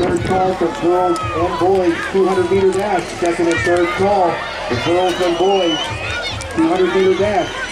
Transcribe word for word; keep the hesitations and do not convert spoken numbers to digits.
third call for girls and boys two hundred meter dash. Second and third call for girls and boys two hundred meter dash.